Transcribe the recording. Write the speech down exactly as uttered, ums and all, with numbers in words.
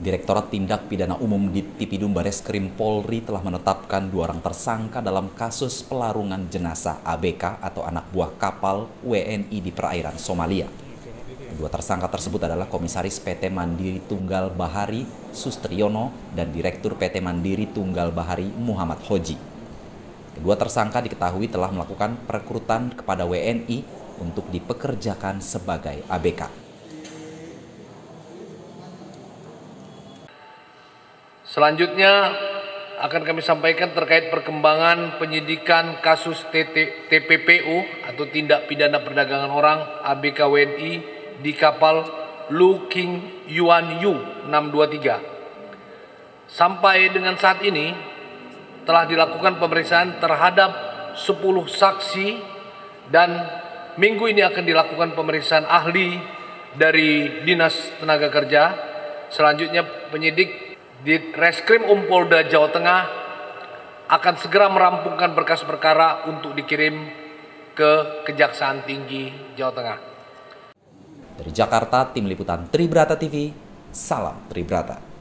Direktorat Tindak Pidana Umum Dittipidum Bareskrim Polri telah menetapkan dua orang tersangka dalam kasus pelarungan jenazah A B K atau anak buah kapal W N I di perairan Somalia. Kedua tersangka tersebut adalah Komisaris P T Mandiri Tunggal Bahari Sustriyono dan Direktur P T Mandiri Tunggal Bahari Muhammad Hoji. Kedua tersangka diketahui telah melakukan perekrutan kepada W N I untuk dipekerjakan sebagai A B K. Selanjutnya akan kami sampaikan terkait perkembangan penyidikan kasus T P P U atau tindak pidana perdagangan orang A B K W N I di kapal Lu King Yuan Yu enam dua tiga. Sampai dengan saat ini telah dilakukan pemeriksaan terhadap sepuluh saksi dan minggu ini akan dilakukan pemeriksaan ahli dari Dinas Tenaga Kerja. Selanjutnya penyidik di Reskrim Um Polda Jawa Tengah akan segera merampungkan berkas perkara untuk dikirim ke Kejaksaan Tinggi Jawa Tengah. Dari Jakarta, Tim Liputan Tribrata T V, salam Tribrata.